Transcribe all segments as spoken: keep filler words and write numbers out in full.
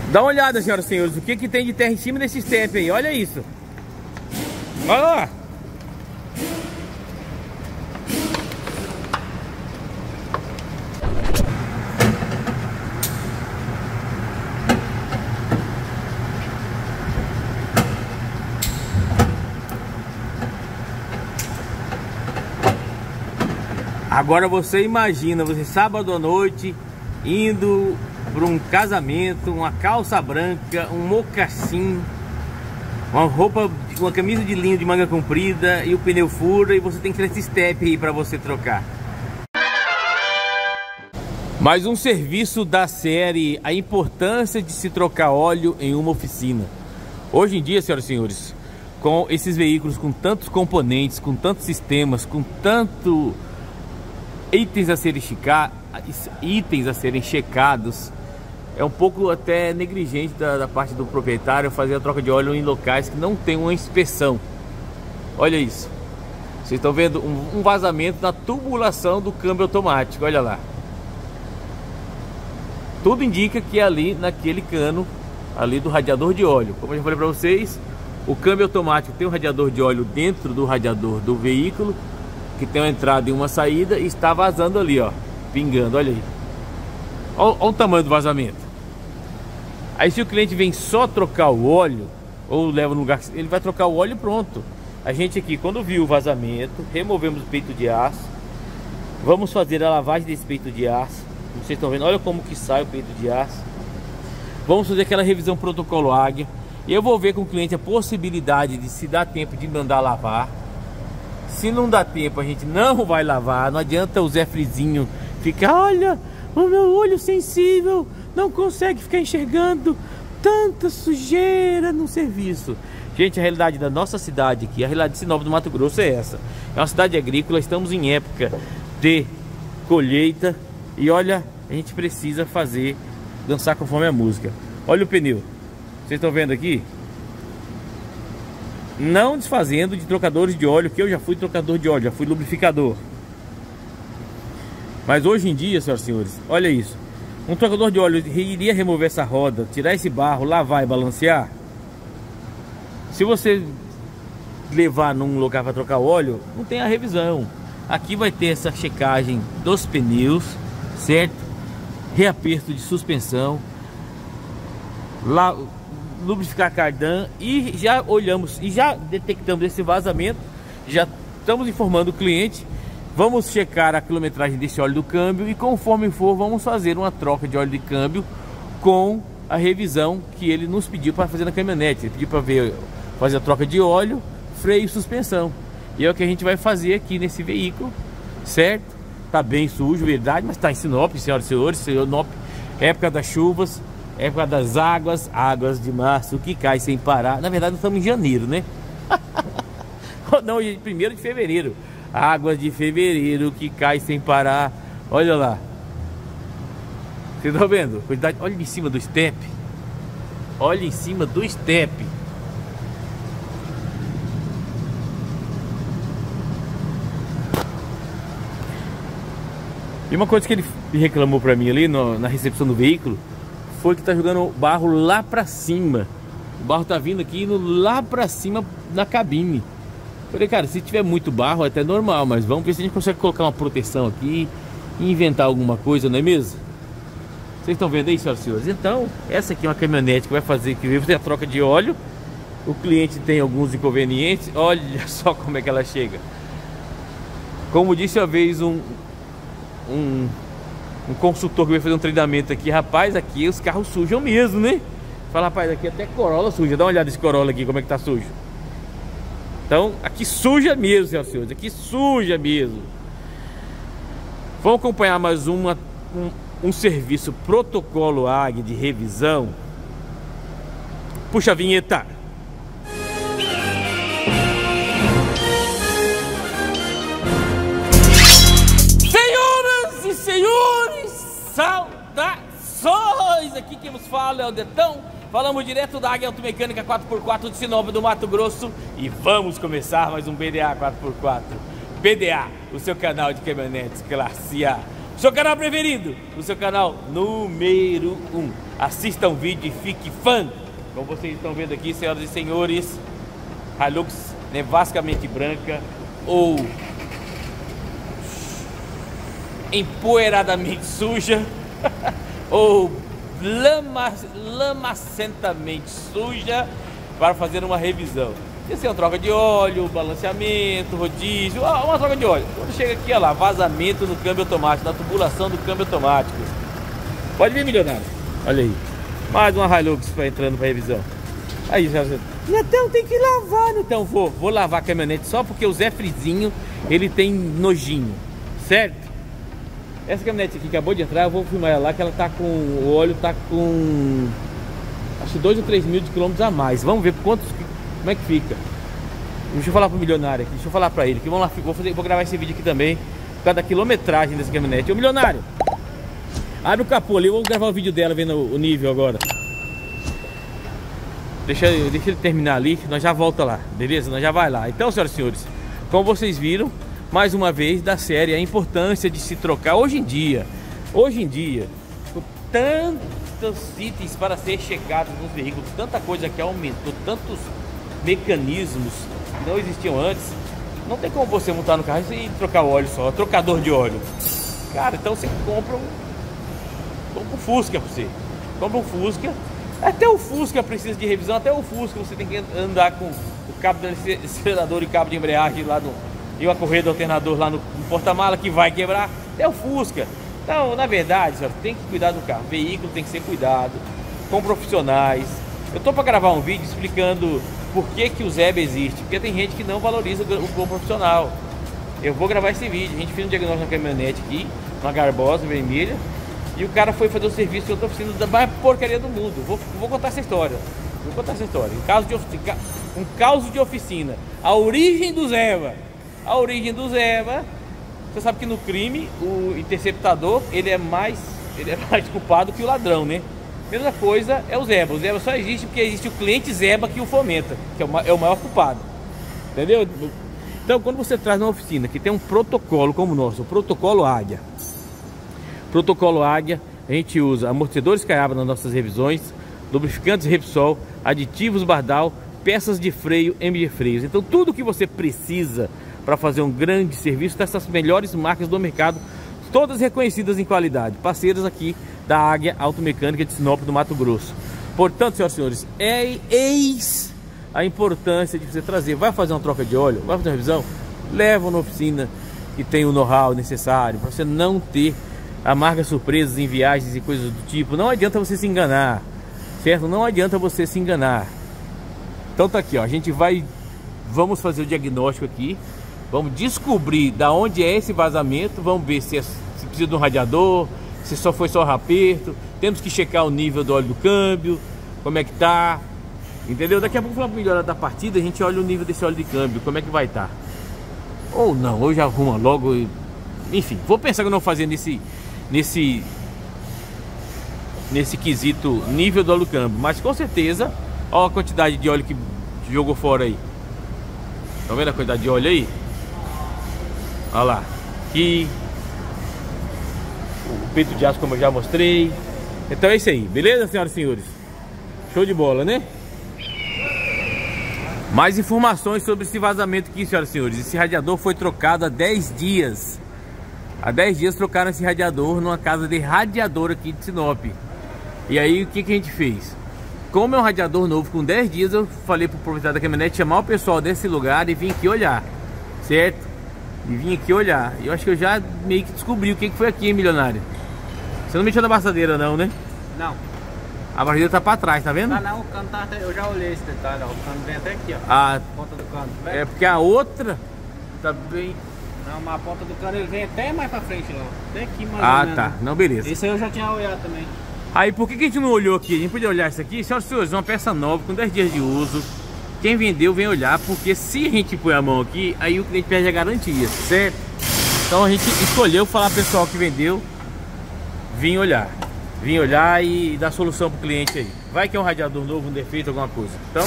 Dá uma olhada, senhoras e senhores, o que que tem de terra em cima desse step aí, olha isso. Olha lá. Agora você imagina, você sábado à noite, indo para um casamento, uma calça branca, um mocassim, uma roupa, uma camisa de linho de manga comprida e o pneu fura e você tem que ter esse step aí para você trocar. Mais um serviço da série, a importância de se trocar óleo em uma oficina. Hoje em dia, senhoras e senhores, com esses veículos com tantos componentes, com tantos sistemas, com tanto itens a serem checar, itens a serem checados, é um pouco até negligente da, da parte do proprietário fazer a troca de óleo em locais que não tem uma inspeção. Olha isso, vocês estão vendo um, um vazamento na tubulação do câmbio automático, olha lá. Tudo indica que é ali naquele cano ali do radiador de óleo. Como eu já falei para vocês, o câmbio automático tem um radiador de óleo dentro do radiador do veículo, que tem uma entrada e uma saída, e está vazando ali, ó, pingando, olha aí. Olha, olha o tamanho do vazamento. Aí se o cliente vem só trocar o óleo, ou leva no lugar, ele vai trocar o óleo e pronto. A gente aqui, quando viu o vazamento, removemos o peito de aço, vamos fazer a lavagem desse peito de aço. Vocês estão vendo, olha como que sai o peito de aço. Vamos fazer aquela revisão protocolo Águia. Eu vou ver com o cliente a possibilidade de, se dá tempo, de mandar lavar. Se não dá tempo, a gente não vai lavar. Não adianta o Zé Frizinho ficar, olha, o meu olho sensível não consegue ficar enxergando tanta sujeira no serviço. Gente, a realidade da nossa cidade aqui, a realidade de Sinop do Mato Grosso é essa. É uma cidade agrícola, estamos em época de colheita. E olha, a gente precisa fazer, dançar conforme a música. Olha o pneu, vocês estão vendo aqui? Não desfazendo de trocadores de óleo, que eu já fui trocador de óleo, já fui lubrificador. Mas hoje em dia, senhoras e senhores, olha isso. Um trocador de óleo iria remover essa roda, tirar esse barro, lavar e balancear? Se você levar num lugar para trocar óleo, não tem a revisão. Aqui vai ter essa checagem dos pneus, certo? Reaperto de suspensão, lá, lubrificar cardan, e já olhamos e já detectamos esse vazamento, já estamos informando o cliente, vamos checar a quilometragem desse óleo do câmbio e conforme for vamos fazer uma troca de óleo de câmbio com a revisão que ele nos pediu para fazer na caminhonete. Ele pediu para ver, fazer a troca de óleo, freio e suspensão, e é o que a gente vai fazer aqui nesse veículo, certo? Tá bem sujo, verdade, mas tá em Sinop, senhoras e senhores. Sinop, época das chuvas, época das águas, águas de março que cai sem parar. Na verdade, nós estamos em janeiro, né? Não, primeiro de fevereiro. Águas de fevereiro que cai sem parar. Olha lá. Vocês estão vendo? Cuidado, olha em cima do step. Olha em cima do step. E uma coisa que ele reclamou pra mim ali no, na recepção do veículo foi que tá jogando barro lá pra cima. O barro tá vindo aqui indo lá pra cima na cabine. Falei, cara, se tiver muito barro é até normal, mas vamos ver se a gente consegue colocar uma proteção aqui e inventar alguma coisa, não é mesmo? Vocês estão vendo aí, senhoras e senhores? Então, essa aqui é uma caminhonete que vai fazer, que vai fazer a troca de óleo. O cliente tem alguns inconvenientes. Olha só como é que ela chega. Como disse uma vez um... Um, um consultor que veio fazer um treinamento aqui, rapaz, aqui os carros sujam mesmo, né? Fala, rapaz, aqui até Corolla suja. Dá uma olhada nesse Corolla aqui, como é que tá sujo. Então, aqui suja mesmo, senhoras e senhores. Aqui suja mesmo. Vamos acompanhar mais uma, um, um serviço protocolo Águia de revisão. Puxa a vinheta. Senhores, saudações! Aqui quem nos fala é o Detão. Falamos direto da Águia Automecânica quatro por quatro de Sinop do Mato Grosso. E vamos começar mais um B D A quatro por quatro. B D A, o seu canal de caminhonetes classe A. seu canal preferido, o seu canal número um. Assista um vídeo e fique fã. Como vocês estão vendo aqui, senhoras e senhores, Hilux nevascamente branca ou empoeiradamente suja ou lama, lamacentamente suja para fazer uma revisão. Isso é uma troca de óleo, balanceamento, rodízio, uma troca de óleo. Quando chega aqui, olha lá, vazamento no câmbio automático, na tubulação do câmbio automático. Pode ver, milionário. Olha aí. Mais uma Hilux entrando para revisão. Aí, já... Netão, tem que lavar, Netão. Vou, vou lavar a caminhonete só porque o Zé Frizinho, ele tem nojinho, certo? Essa caminhonete aqui acabou de entrar, eu vou filmar ela lá, que ela tá com, o óleo tá com, acho que dois ou três mil de quilômetros a mais. Vamos ver quantos, como é que fica. Deixa eu falar pro milionário aqui, deixa eu falar pra ele, que vamos lá, vou, fazer, vou gravar esse vídeo aqui também, por causa da quilometragem dessa caminhonete. Ô milionário, abre o capô ali, eu vou gravar o vídeo dela vendo o nível agora. Deixa, deixa ele terminar ali, nós já volta lá, beleza? Nós já vai lá. Então, senhoras e senhores, como vocês viram, mais uma vez da série, a importância de se trocar hoje em dia. Hoje em dia, com tantos itens para ser checados nos veículos, tanta coisa que aumentou, tantos mecanismos que não existiam antes, não tem como você montar no carro e trocar o óleo só, trocador de óleo. Cara, então você compra um, compra um Fusca para você, compra um Fusca. Até o Fusca precisa de revisão, até o Fusca você tem que andar com o cabo do acelerador e cabo de embreagem lá no, e a correia do alternador lá no, no porta-mala que vai quebrar, até o Fusca. Então, na verdade, senhor, tem que cuidar do carro, o veículo tem que ser cuidado, com profissionais. Eu tô para gravar um vídeo explicando por que que o Zeba existe, porque tem gente que não valoriza o, o bom profissional. Eu vou gravar esse vídeo, a gente fez um diagnóstico na caminhonete aqui, uma Garbosa vermelha, e o cara foi fazer o serviço em outra oficina da mais porcaria do mundo. Vou, vou contar essa história. Vou contar essa história. Um caso de oficina, um caos de oficina. A origem do Zeba. A origem do Zeba. Você sabe que no crime o interceptador ele é mais, ele é mais culpado que o ladrão, né? Mesma coisa é o Zeba. O Zeba só existe porque existe o cliente Zeba que o fomenta, que é o, é o maior culpado. Entendeu? Então, quando você traz uma oficina que tem um protocolo como o nosso, o protocolo Águia. Protocolo Águia, a gente usa amortecedores Caiaba nas nossas revisões, lubrificantes Repsol, aditivos Bardal, peças de freio M G Freios. Então tudo que você precisa para fazer um grande serviço dessas melhores marcas do mercado, todas reconhecidas em qualidade, parceiras aqui da Águia Automecânica de Sinop do Mato Grosso. Portanto, senhoras e senhores, é eis a importância de você trazer, vai fazer uma troca de óleo, vai fazer uma revisão, leva na oficina que tem o know-how necessário para você não ter amargas surpresas em viagens e coisas do tipo. Não adianta você se enganar, certo? Não adianta você se enganar. Então tá aqui, ó, a gente vai, vamos fazer o diagnóstico aqui, vamos descobrir da onde é esse vazamento, vamos ver se, é, se precisa de um radiador, se só foi só aperto, temos que checar o nível do óleo do câmbio, como é que tá, entendeu? Daqui a pouco, para melhorar da partida, a gente olha o nível desse óleo de câmbio, como é que vai estar. Ou não, ou já arruma logo, enfim, vou pensar que eu não vou fazer nesse nesse nesse quesito nível do óleo do câmbio, mas com certeza, olha a quantidade de óleo que jogou fora aí. Estão vendo a quantidade de óleo aí? Olha lá, aqui o peito de aço como eu já mostrei. Então é isso aí, beleza, senhoras e senhores? Show de bola, né? Mais informações sobre esse vazamento aqui, senhoras e senhores. Esse radiador foi trocado há dez dias. Há dez dias trocaram esse radiador numa casa de radiador aqui de Sinop. E aí o que, que a gente fez? Como é um radiador novo com dez dias, eu falei pro proprietário da caminhonete chamar o pessoal desse lugar e vir aqui olhar, certo? E vim aqui olhar. E eu acho que eu já meio que descobri o que, que foi aqui, hein, milionário? Você não mexeu na abraçadeira não, né? Não. A abraçadeira tá pra trás, tá vendo? Ah não, o cano tá até... Eu já olhei esse detalhe, ó. O cano vem até aqui, ó. A a ponta do cano. Vem. É porque a outra tá bem... Não, mas a ponta do cano ele vem até mais pra frente lá. Até aqui mais Ah, ou menos. tá. Não, beleza. Esse aí eu já tinha olhado também. Aí, por que, que a gente não olhou aqui? A gente podia olhar isso aqui. Senhoras e senhores, uma peça nova, com dez dias de uso. Quem vendeu, vem olhar, porque se a gente põe a mão aqui, aí o cliente perde a garantia, certo? Então a gente escolheu falar pro pessoal que vendeu, vim olhar. Vim olhar e dar solução pro cliente aí. Vai que é um radiador novo, um defeito, alguma coisa. Então,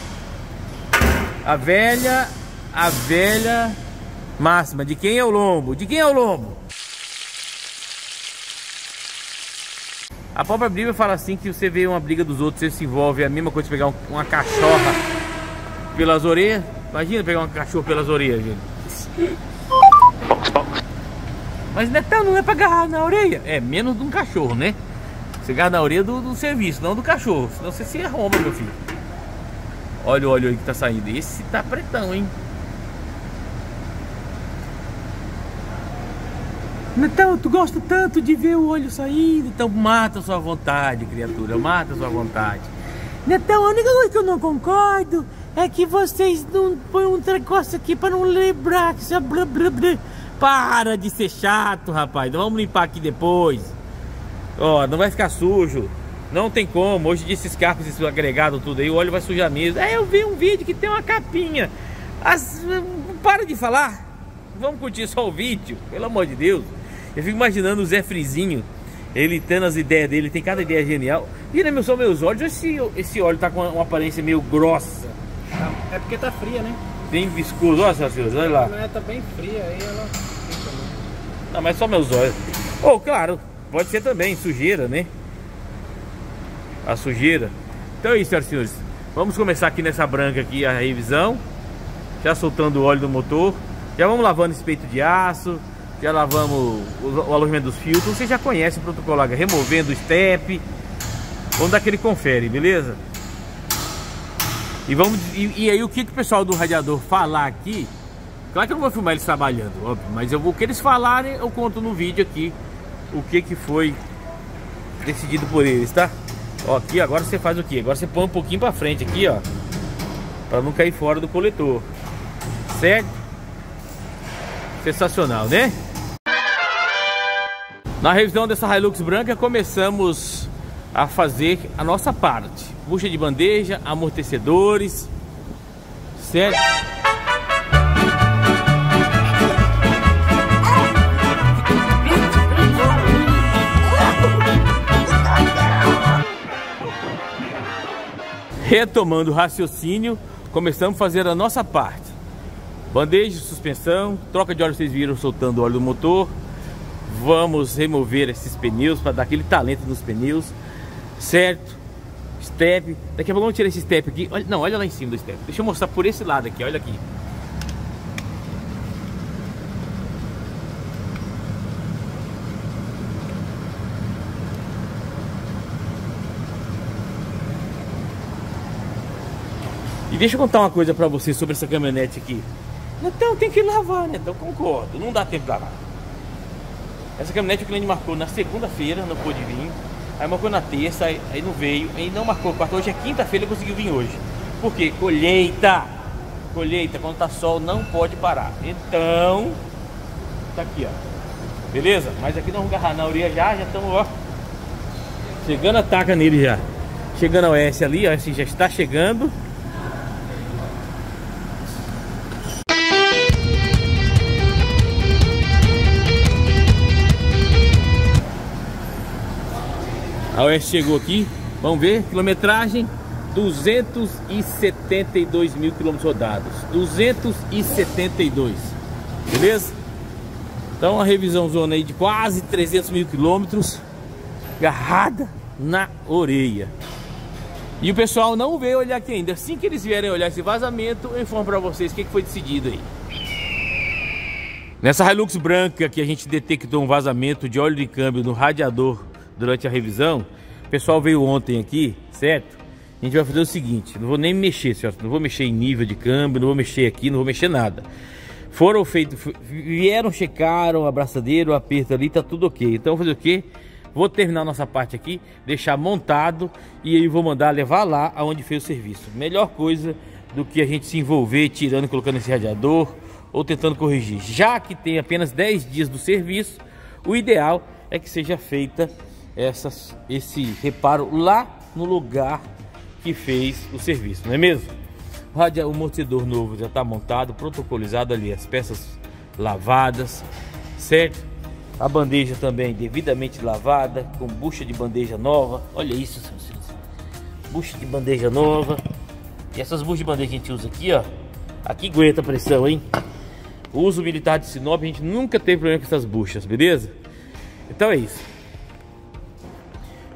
a velha, a velha máxima, de quem é o lombo? De quem é o lombo? A própria Bíblia fala assim, que você vê uma briga dos outros, você se envolve, é a mesma coisa de pegar um, uma cachorra pelas orelhas. Imagina pegar um cachorro pelas orelhas, gente. Mas Netão, não é pra agarrar na orelha. É, menos de um cachorro, né? Você agarra na orelha do, do serviço, não do cachorro. Senão você se arromba, meu filho. Olha o óleo aí que tá saindo. Esse tá pretão, hein? Netão, tu gosta tanto de ver o olho saindo. Então mata a sua vontade, criatura. Mata a sua vontade. Netão, a única coisa que eu não concordo é que vocês não põem um negócio aqui pra não lembrar que isso é blá blá blá. Para de ser chato, rapaz. Vamos limpar aqui depois. Ó, não vai ficar sujo. Não tem como. Hoje em dia esses carros, esses agregados tudo aí, o óleo vai sujar mesmo. É, eu vi um vídeo que tem uma capinha. As... Para de falar. Vamos curtir só o vídeo, pelo amor de Deus. Eu fico imaginando o Zé Frizinho, ele tendo as ideias dele, tem cada ideia genial. E né, meu, são meus olhos, esse, esse óleo tá com uma aparência meio grossa. É porque tá fria, né? Bem viscoso, olha só, senhores, olha lá. Não, tá bem fria, aí ela fica, né? Não, mas só meus olhos. Ou, oh, claro, pode ser também sujeira, né? A sujeira. Então é isso, senhoras e senhores. Vamos começar aqui nessa branca aqui a revisão. Já soltando o óleo do motor. Já vamos lavando esse peito de aço. Já lavamos o, o alojamento dos filtros. Você já conhece o protocolo H. Removendo o step. Vamos dar aquele confere, beleza? E, vamos, e, e aí o que, que o pessoal do radiador falar aqui. Claro que eu não vou filmar eles trabalhando, óbvio, mas eu vou, o que eles falarem eu conto no vídeo aqui. O que que foi decidido por eles, tá? Ó, aqui agora você faz o que? Agora você põe um pouquinho pra frente aqui, ó, pra não cair fora do coletor. Certo? Sensacional, né? Na revisão dessa Hilux branca começamos a fazer a nossa parte. Bucha de bandeja, amortecedores, certo? Retomando o raciocínio, começamos a fazer a nossa parte. Bandeja, suspensão, troca de óleo, vocês viram soltando o óleo do motor. Vamos remover esses pneus para dar aquele talento nos pneus, certo? Step, daqui a pouco vamos tirar esse step aqui. Olha, não, olha lá em cima do step. Deixa eu mostrar por esse lado aqui, olha aqui. E deixa eu contar uma coisa pra vocês sobre essa caminhonete aqui. Então tem que lavar, né? Então concordo, não dá tempo de lavar. Essa caminhonete o cliente marcou na segunda-feira, não pôde vir. Aí marcou na terça, aí, aí não veio. Aí não marcou quarta, hoje é quinta-feira, ele conseguiu vir hoje. Por quê? Colheita. Colheita, quando tá sol não pode parar. Então, tá aqui, ó. Beleza? Mas aqui nós vamos agarrar na orelha já, já estamos, ó, chegando a taca nele já. Chegando ao S ali, ó, assim já está chegando. A O S chegou aqui, vamos ver, quilometragem duzentos e setenta e dois mil quilômetros rodados, duzentos e setenta e dois, beleza? Então uma revisão zona aí de quase trezentos mil quilômetros, agarrada na orelha. E o pessoal não veio olhar aqui ainda. Assim que eles vierem olhar esse vazamento, eu informo para vocês o que foi decidido aí. Nessa Hilux branca que a gente detectou um vazamento de óleo de câmbio no radiador durante a revisão, o pessoal veio ontem aqui, certo? A gente vai fazer o seguinte, não vou nem mexer, certo? Não vou mexer em nível de câmbio, não vou mexer aqui, não vou mexer nada. Foram feitos, vieram, checaram a abraçadeira, o aperto ali, tá tudo ok. Então vou fazer o quê? Vou terminar a nossa parte aqui, deixar montado e aí vou mandar levar lá aonde fez o serviço. Melhor coisa do que a gente se envolver tirando e colocando esse radiador ou tentando corrigir. Já que tem apenas dez dias do serviço, o ideal é que seja feita essas, esse reparo lá no lugar que fez o serviço, não é mesmo? O radiador, o amortecedor novo já está montado, protocolizado ali, as peças lavadas, certo? A bandeja também devidamente lavada, com bucha de bandeja nova. Olha isso, bucha de bandeja nova. E essas buchas de bandeja que a gente usa aqui, ó, aqui aguenta a pressão, hein? O uso militar de Sinop, a gente nunca teve problema com essas buchas, beleza? Então é isso.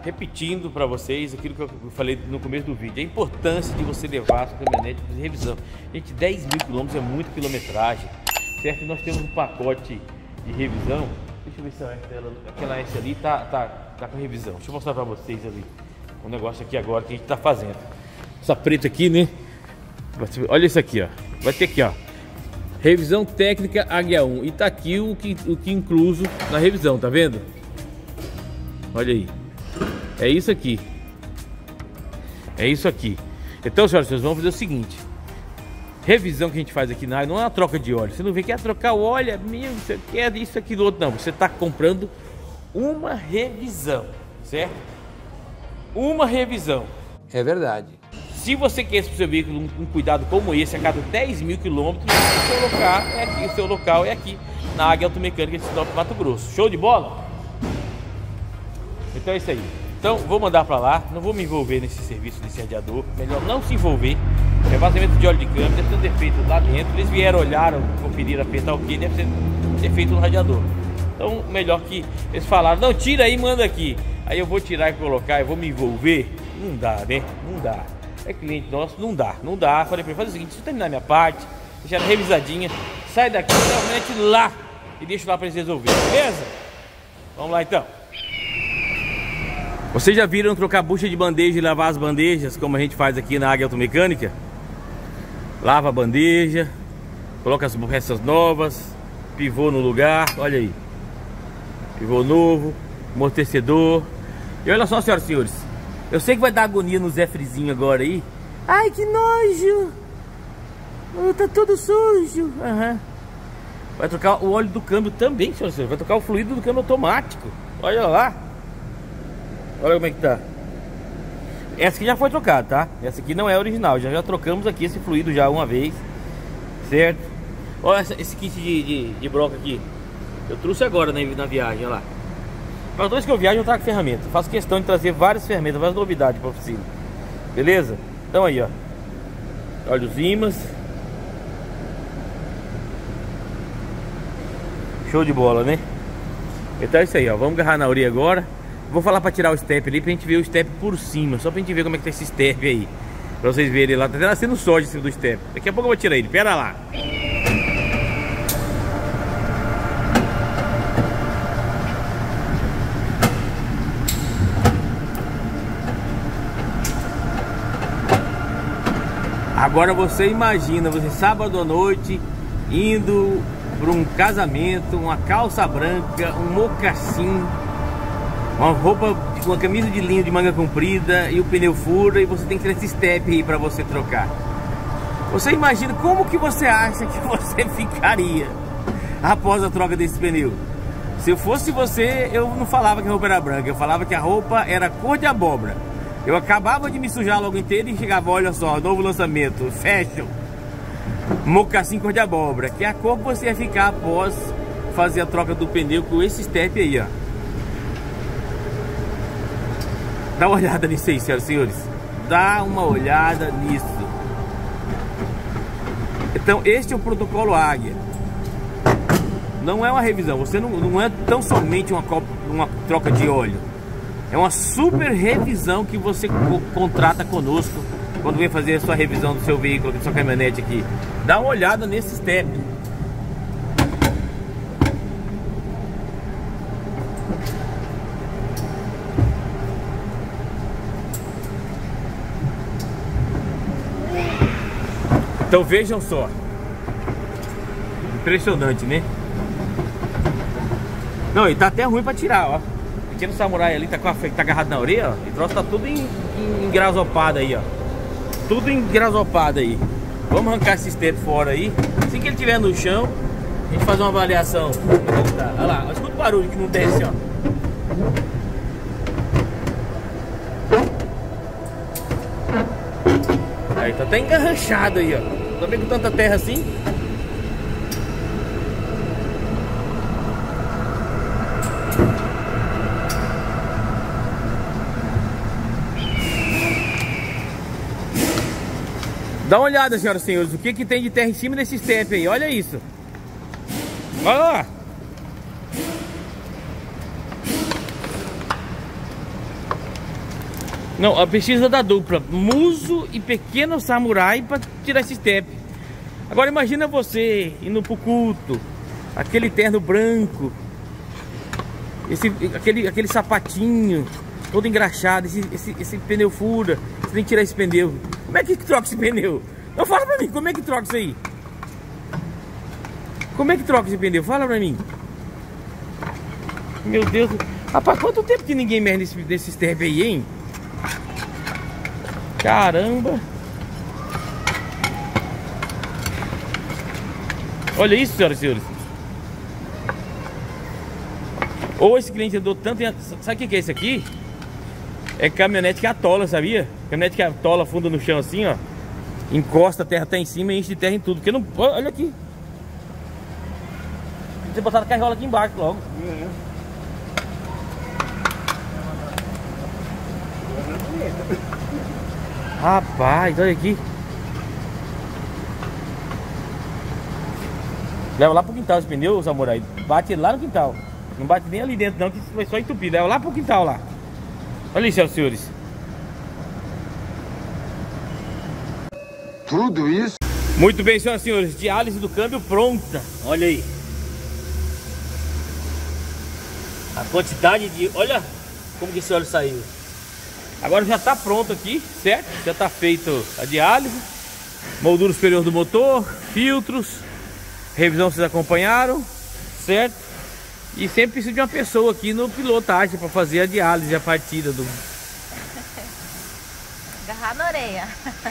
repetindo para vocês aquilo que eu falei no começo do vídeo, a importância de você levar a sua caminhonete para revisão. Gente, dez mil quilômetros é muita quilometragem, certo? Nós temos um pacote de revisão. Deixa eu ver se a aquela S ali tá, tá, tá com revisão. Deixa eu mostrar para vocês ali um negócio aqui agora que a gente tá fazendo. Essa preta aqui, né? Olha isso aqui, ó. Vai ter aqui, ó, revisão técnica Águia um. E tá aqui o que, o que incluso na revisão, tá vendo? Olha aí. É isso aqui. É isso aqui. Então, senhoras e senhores, vamos fazer o seguinte. Revisão que a gente faz aqui na área não é uma troca de óleo. Você não vê que é trocar o óleo, é meu, você quer isso, aquilo, outro. Não, você está comprando uma revisão, certo? Uma revisão. É verdade. Se você quer para o seu veículo um, um cuidado como esse a cada dez mil quilômetros, o seu local é aqui, o seu local é aqui na Águia Automecânica de Sinop, Mato Grosso. Show de bola? Então é isso aí. Então vou mandar para lá, não vou me envolver nesse serviço desse radiador, melhor não se envolver. É vazamento de óleo de câmbio, deve ter um defeito lá dentro. Eles vieram, olharam, conferiram, apertar o que deve ser defeito no radiador. Então melhor que eles falaram, não, tira aí, manda aqui. Aí eu vou tirar e colocar, eu vou me envolver. Não dá, né? Não dá. É cliente nosso, não dá, não dá. Falei pra ele, faz o seguinte, deixa eu terminar minha parte, deixar ela revisadinha, sai daqui, realmente lá e deixa lá pra eles resolverem, beleza? Vamos lá então. Vocês já viram trocar bucha de bandeja e lavar as bandejas, como a gente faz aqui na Águia Automecânica? Lava a bandeja, coloca as peças novas, pivô no lugar, olha aí. Pivô novo, amortecedor. E olha só, senhoras e senhores, eu sei que vai dar agonia no Zé Frizinho agora aí. Ai, que nojo! Oh, tá todo sujo. Uhum. Vai trocar o óleo do câmbio também, senhoras e senhores. Vai trocar o fluido do câmbio automático. Olha lá. Olha como é que tá. Essa aqui já foi trocada, tá? Essa aqui não é original. Já já trocamos aqui esse fluido já uma vez, certo? Olha essa, esse kit de, de, de broca aqui. Eu trouxe agora na, na viagem, olha lá. Para todos que eu viajo eu trago ferramenta. Faço questão de trazer várias ferramentas, várias novidades para a oficina. Beleza? Então aí, ó. Olha os ímãs. Show de bola, né? Então é isso aí, ó. Vamos agarrar na orelha agora. Vou falar para tirar o step ali, pra gente ver o step por cima. Só pra gente ver como é que tá esse step aí. Pra vocês verem lá. Tá até nascendo soja em cima do step. Daqui a pouco eu vou tirar ele. Pera lá. Agora você imagina, você sábado à noite indo para um casamento, uma calça branca, um mocassim, uma roupa, uma camisa de linho de manga comprida e o pneu fura e você tem que ter esse step aí para você trocar. Você imagina como que você acha que você ficaria após a troca desse pneu? Se eu fosse você, eu não falava que a roupa era branca, eu falava que a roupa era cor de abóbora. Eu acabava de me sujar logo inteiro e chegava, olha só, novo lançamento, fashion, mocassim cor de abóbora, que é a cor que você ia ficar após fazer a troca do pneu com esse step aí, ó. Dá uma olhada nisso aí, senhoras e senhores. Dá uma olhada nisso. Então, este é o protocolo Águia. Não é uma revisão, você não, não é tão somente uma, uma troca de óleo. É uma super revisão que você co contrata conosco quando vem fazer a sua revisão do seu veículo, da sua caminhonete aqui. Dá uma olhada nesse step. Então vejam só. Impressionante, né? Não, e tá até ruim pra tirar, ó. O pequeno samurai ali tá, com a, tá agarrado na orelha, ó. E o troço tá tudo em, em, engrasopado aí, ó. Tudo engrasopado aí. Vamos arrancar esse step fora aí. Assim que ele estiver no chão, a gente faz uma avaliação. Olha lá, escuta o barulho que não desce, ó. Aí tá até engarranchado aí, ó. Também com tanta terra assim. Dá uma olhada, senhoras e senhores, o que que tem de terra em cima desse step aí, olha isso. Olha lá. Não, precisa da dupla Muso e Pequeno Samurai para tirar esse step. Agora imagina você indo pro culto, aquele terno branco, esse, aquele, aquele sapatinho todo engraxado, esse, esse, esse pneu fura, você tem que tirar esse pneu. Como é que troca esse pneu? Não, fala pra mim, como é que troca isso aí? Como é que troca esse pneu? Fala pra mim. Meu Deus. Rapaz, quanto tempo que ninguém mexe nesse, nesse step aí, hein? Caramba. Olha isso, senhoras e senhores. Ou esse cliente andou tanto em... Sabe o que que é isso aqui? É caminhonete que atola, sabia? Caminhonete que atola, funda no chão assim, ó. Encosta, a terra tá em cima e enche de terra em tudo. Porque não... Olha aqui. Você botar a carriola aqui embaixo logo. É. Rapaz, olha aqui. Leva lá pro quintal esse pneu, Samurai. Bate lá no quintal. Não bate nem ali dentro não, que vai só entupir. Leva lá pro quintal lá. Olha isso, senhores. Tudo isso? Muito bem, senhoras e senhores. Diálise do câmbio pronta. Olha aí. A quantidade de... Olha como que esse óleo saiu. Agora já está pronto aqui, certo? Já está feito a diálise. Moldura superior do motor, filtros. Revisão vocês acompanharam, certo? E sempre preciso de uma pessoa aqui no pilotagem para fazer a diálise, a partida do... Agarrar na orelha.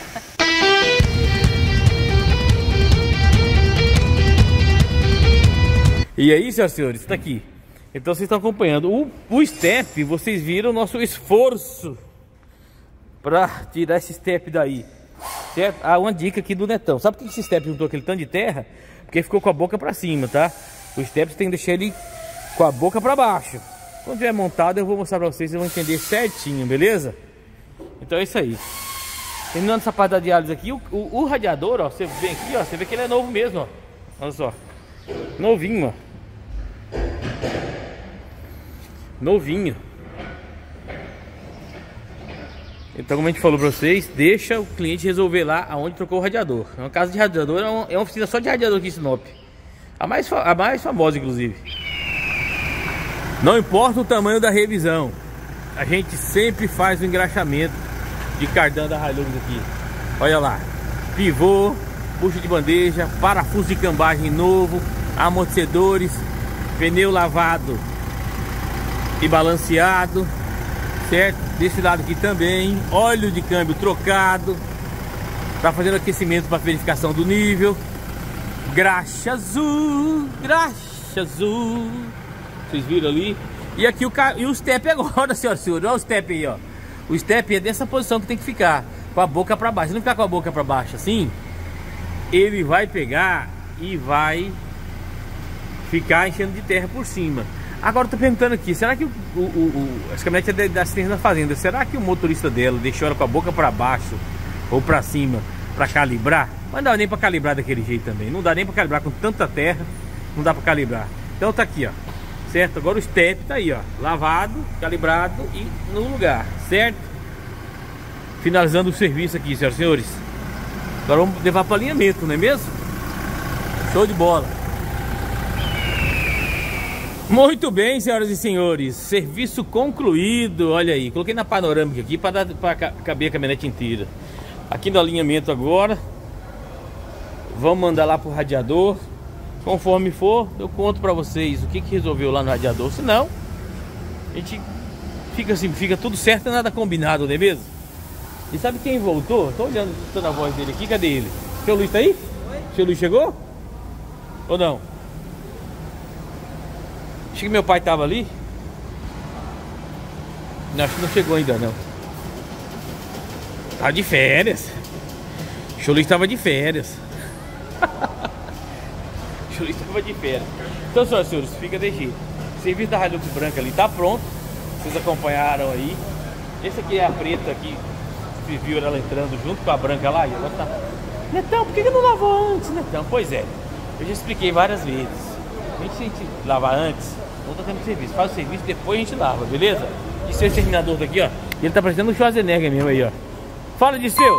E aí, senhoras e senhores, está aqui. Então vocês estão acompanhando o, o step, vocês viram o nosso esforço para tirar esse step daí, certo? Ah, uma dica aqui do Netão. Sabe por que esse step juntou aquele tanto de terra? Porque ficou com a boca para cima, tá? O step você tem que deixar ele com a boca para baixo. Quando tiver montado eu vou mostrar para vocês, vocês vão entender certinho, beleza? Então é isso aí. Terminando essa parte da diálise aqui, o, o, o radiador, ó, você vê aqui, ó, você vê que ele é novo mesmo, ó. Olha só, novinho, ó. Novinho. Então, como a gente falou pra vocês, deixa o cliente resolver lá aonde trocou o radiador. É uma casa de radiador, é uma, é uma oficina só de radiador aqui em Sinop. A mais, a mais famosa, inclusive. Não importa o tamanho da revisão, a gente sempre faz o engraxamento de cardan da Hilux aqui. Olha lá, pivô, bucha de bandeja, parafuso de cambagem novo, amortecedores, pneu lavado e balanceado, certo? Desse lado aqui também, óleo de câmbio trocado, tá fazendo aquecimento para verificação do nível, graxa azul, graxa azul, vocês viram ali? E aqui o, e o step agora, senhoras e senhores, olha o step aí, ó. O step é dessa posição que tem que ficar, com a boca para baixo. Se não ficar com a boca para baixo assim, ele vai pegar e vai ficar enchendo de terra por cima. Agora eu tô perguntando aqui, será que o, o, o, as caminhonetes é da assistência da fazenda, será que o motorista dela deixou ela com a boca para baixo ou para cima para calibrar? Mas não dá nem para calibrar daquele jeito também, não dá nem para calibrar com tanta terra, não dá para calibrar. Então tá aqui, ó, certo? Agora o step tá aí, ó, lavado, calibrado e no lugar, certo? Finalizando o serviço aqui, senhoras e senhores. Agora vamos levar para alinhamento, não é mesmo? Show de bola. Muito bem, senhoras e senhores, serviço concluído. Olha aí, coloquei na panorâmica aqui para caber a caminhonete inteira. Aqui no alinhamento agora. Vamos mandar lá pro radiador. Conforme for, eu conto para vocês o que que resolveu lá no radiador. Senão, a gente fica assim, fica tudo certo, nada combinado, não é mesmo? E sabe quem voltou? Tô olhando, escutando a voz dele aqui, cadê ele? O seu Luiz tá aí? Oi? O seu Luiz chegou? Ou não? Acho que meu pai tava ali. Não, acho que não chegou ainda não. Tá de férias. O seu Luiz tava de férias. O seu Luiz tava de férias. Então, senhoras e senhores, fica de jeito. O serviço da Hilux branca ali tá pronto. Vocês acompanharam aí. Esse aqui é a preta aqui. Vocês viram ela entrando junto com a branca lá. E agora tá... Netão, por que que não lavou antes, Netão? Pois é, eu já expliquei várias vezes. A gente, se a gente lavar antes, não tá tendo serviço. Faz o serviço, depois a gente lava, beleza? E seu exterminador daqui, ó. Ele tá parecendo um Schwarzenegger mesmo aí, ó. Fala de seu.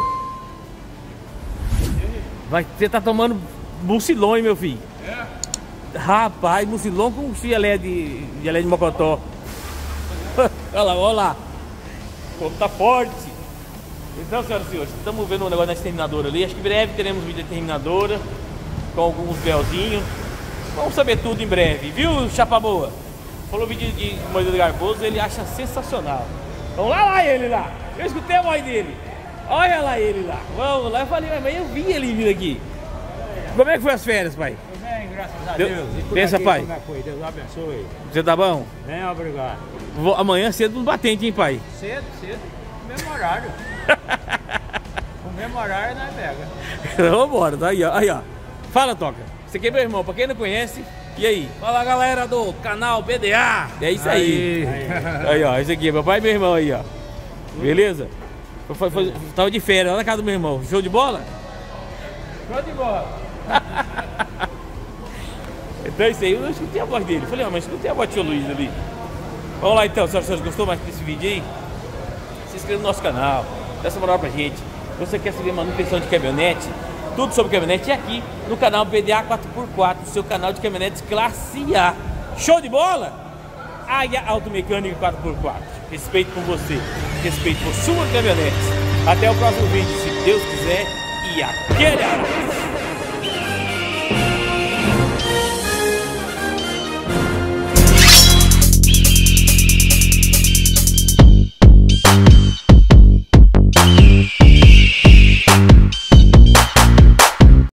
Vai, você tá tomando mucilon, hein, meu filho? É? Rapaz, mucilon com gelé de, gelé de mocotó. Olha lá, olha lá. O corpo tá forte. Então, senhoras e senhores, estamos vendo um negócio da exterminadora ali. Acho que em breve teremos vídeo da exterminadora com alguns belzinhos. Vamos saber tudo em breve, viu, Chapa Boa? Falou o vídeo de Moisés Garboso, ele acha sensacional. Então lá, lá ele lá. Eu escutei a voz dele. Olha lá ele lá. Vamos lá. Eu falei, mas eu vi ele vir aqui. Como é que foi as férias, pai? Bem, graças a Deus. Deus. E Pensa, aqui, pai. Como é que foi? Deus abençoe. Você tá bom? Bem, obrigado. Vou, amanhã cedo no batente, hein, pai? Cedo, cedo. O mesmo horário. O mesmo horário nós pega. Vambora, tá aí, ó. Aí, ó. Fala, Toca. Você aqui é meu irmão, pra quem não conhece. E aí? Fala, galera do canal B D A. É isso aí. Aí, aí ó. Esse aqui é meu pai e meu irmão aí, ó. Beleza? Foi, foi, foi, tava de férias lá na casa do meu irmão. Show de bola? Show de bola. Então é isso aí. Eu não escutei a voz dele. Falei, ah, mas escutei a voz do tio Luiz ali. Vamos lá então, senhoras e senhores. Gostou mais desse vídeo aí? Se inscreva no nosso canal. Dá essa moral pra gente. Se você quer saber manutenção de caminhonete, tudo sobre caminhonete é aqui no canal B D A quatro por quatro, seu canal de caminhonetes classe A. Show de bola? Águia Automecânica quatro por quatro. Respeito com você, respeito por sua caminhonete. Até o próximo vídeo, se Deus quiser, e aquele abraço!